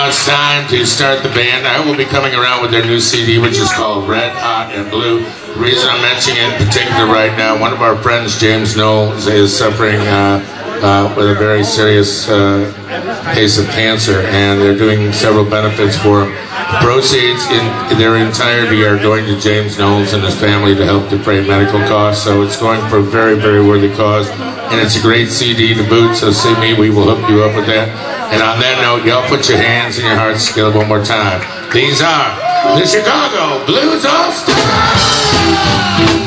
now it's time to start the band. I will be coming around with their new CD, which is called Red, Hot, and Blue. The reason I'm mentioning it in particular right now, one of our friends, James Knowles, is suffering with a very serious case of cancer, and they're doing several benefits for him. The proceeds in their entirety are going to James Knowles and his family to help defray medical costs, so it's going for a very, very worthy cause, and it's a great CD to boot, so see me, we will hook you up with that. And on that note, y'all put your hands in your hearts together one more time. These are the Chicago Blues All-Stars!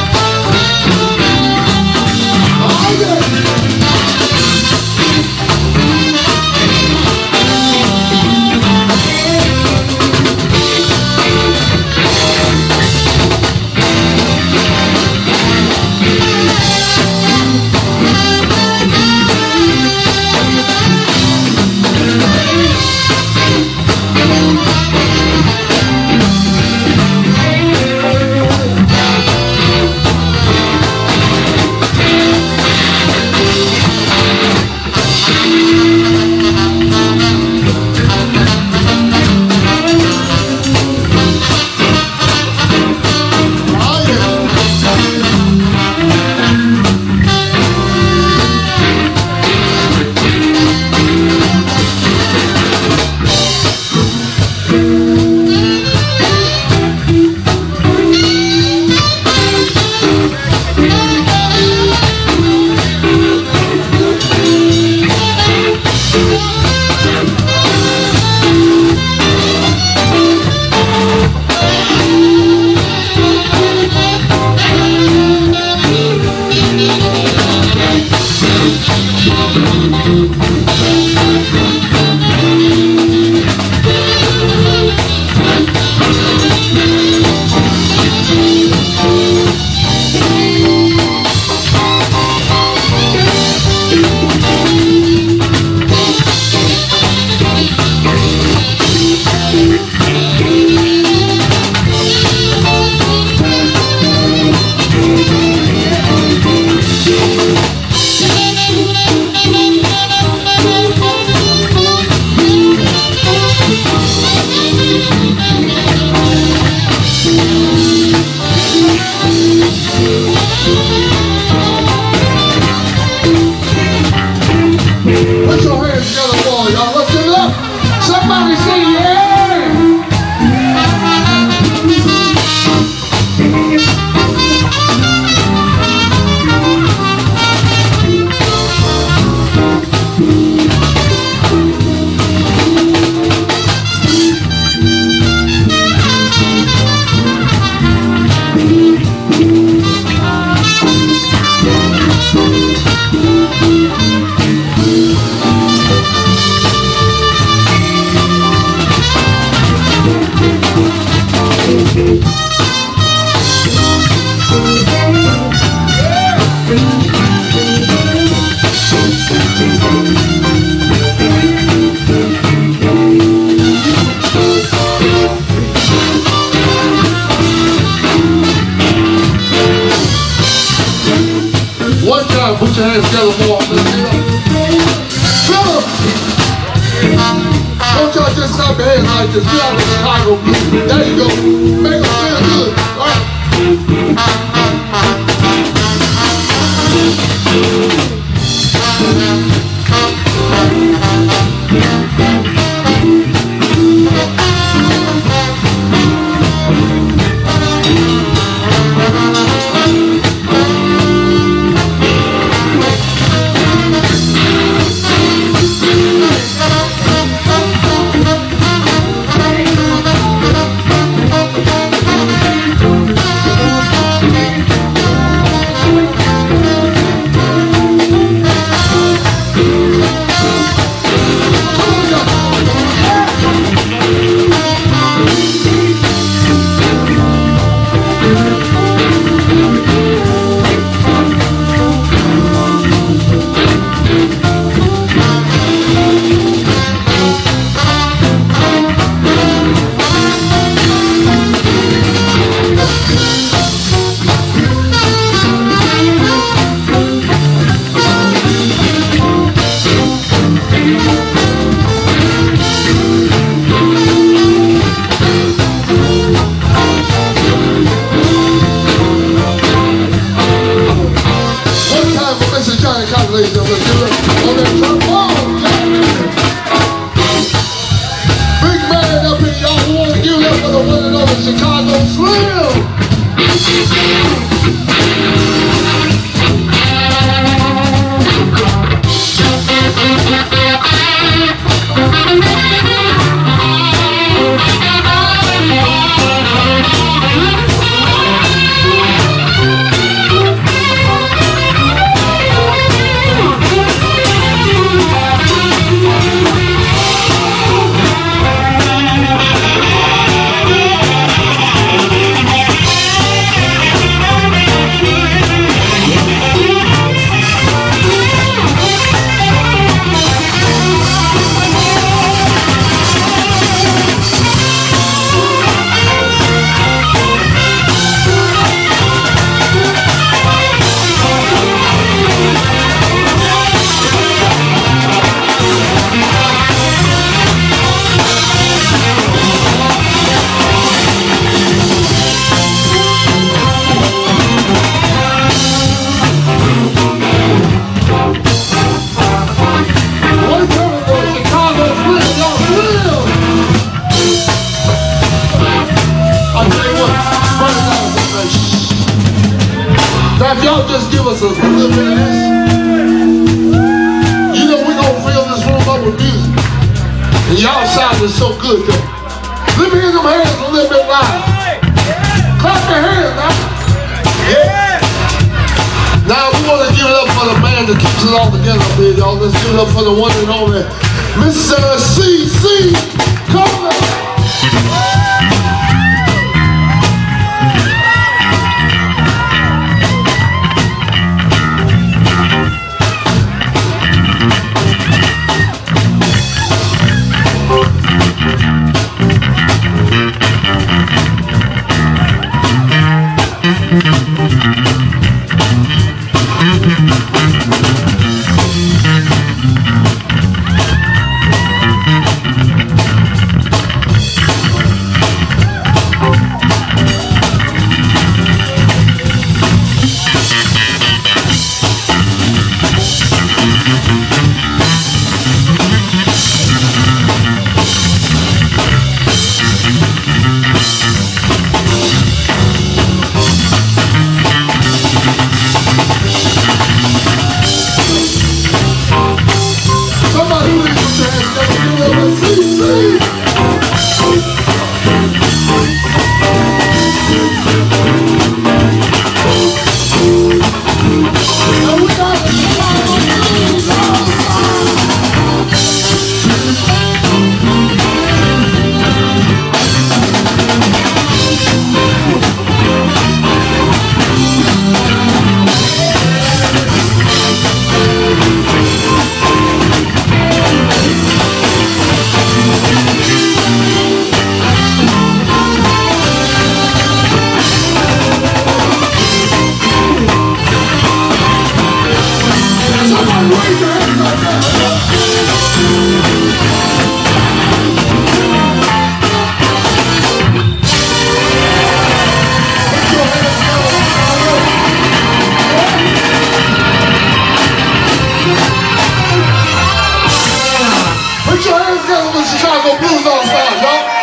Put your hands together more. Don't y'all just stop your hands like this. We are the Chicago Blues. There you go. Make them feel good. All right. Now if y'all just give us a little bit of this, you know we're gonna fill this room up with music. And y'all sounding so good though. Let me hear them hands a little bit loud. Clap your hands now. Yeah. Now we wanna give it up for the man that keeps it all together up here, y'all. Let's give it up for the one and only Mr. CC. Come on. Put your hands together with Chicago Blues All-Stars, y'all.